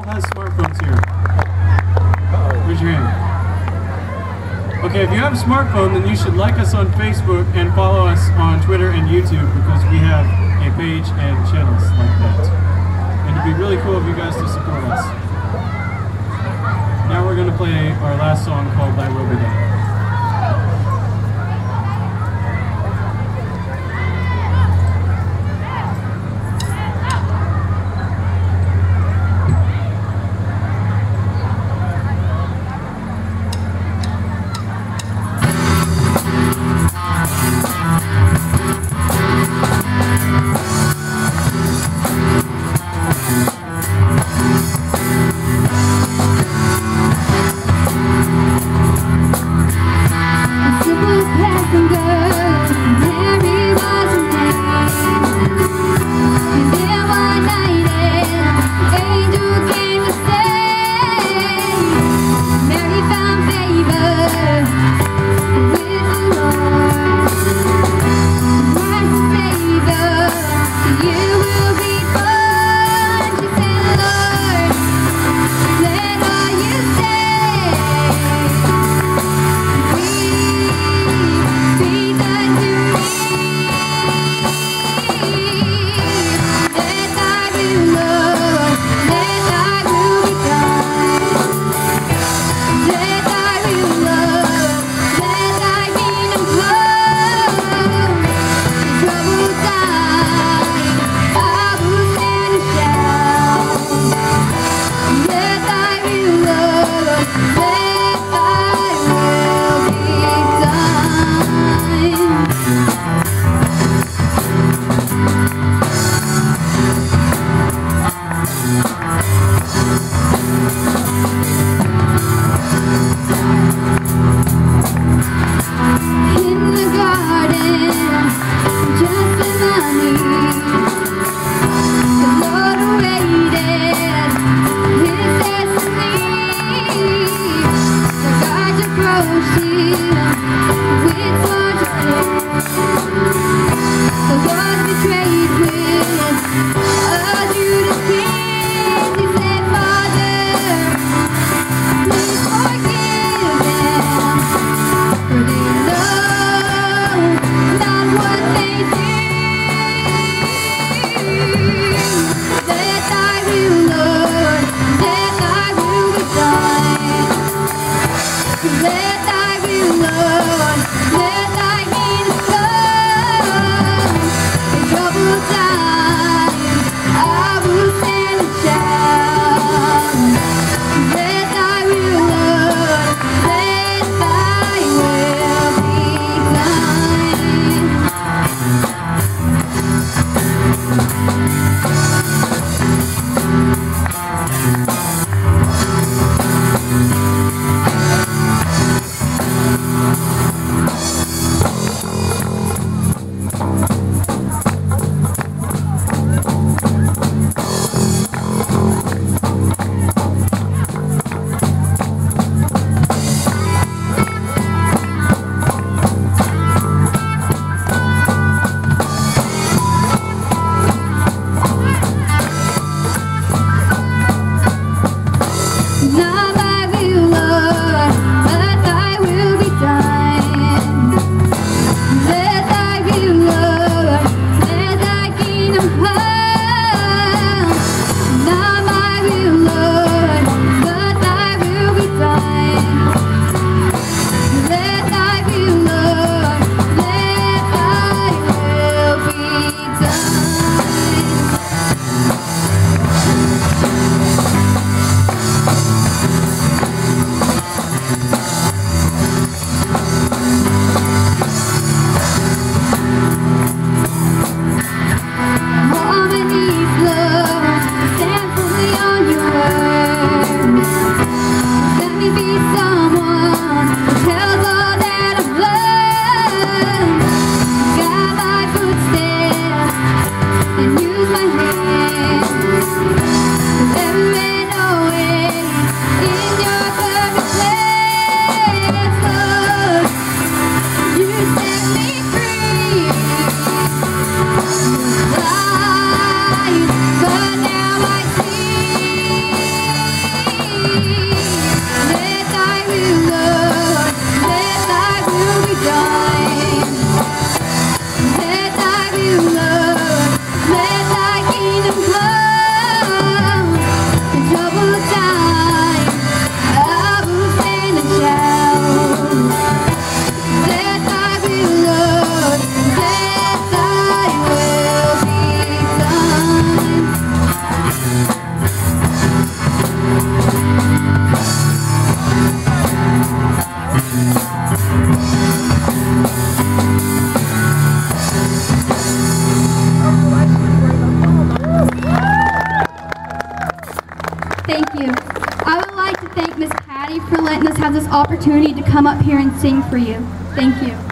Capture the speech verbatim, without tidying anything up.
has smartphones here? Raise your hand. Okay, if you have a smartphone, then you should like us on Facebook and follow us on Twitter and YouTube because we have a page and channels like that. And it'd be really cool of you guys to support us. Now we're going to play our last song called Thy Will Be Done. We'll be right back. has this opportunity to come up here and sing for you. Thank you.